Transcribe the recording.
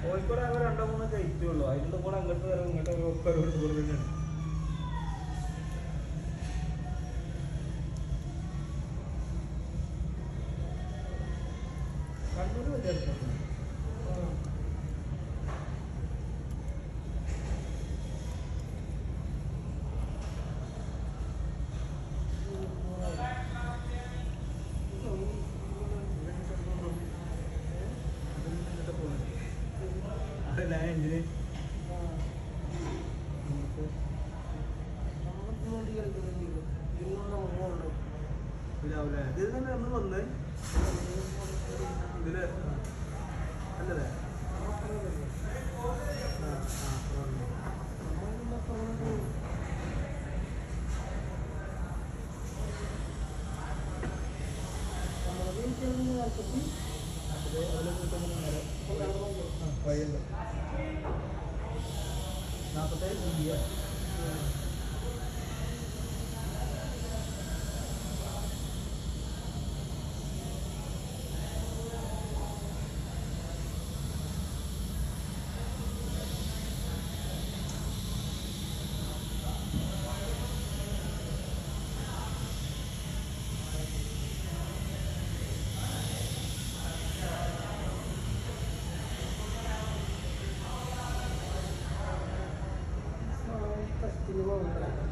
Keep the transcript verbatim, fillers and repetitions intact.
കോഴിക്കോട് ആകെ രണ്ടോ മൂന്നോ കഴിച്ചുള്ളൂ. അതിൻ്റെ കൂടെ അങ്ങോട്ട് വരും ഇങ്ങോട്ട് ഒക്കെ ഒരു ടൂർ തന്നെയാണ്. കണ്ണൂർ വലിയ അടുത്താണ്. എന്തിന് ഇതിൽ തന്നെ നമ്മൾ വന്നേ ഇതില് അല്ലേ? വഴിയുണ്ട് നാൽപ്പത്തേഴ് ഇന്ത്യ Ini mau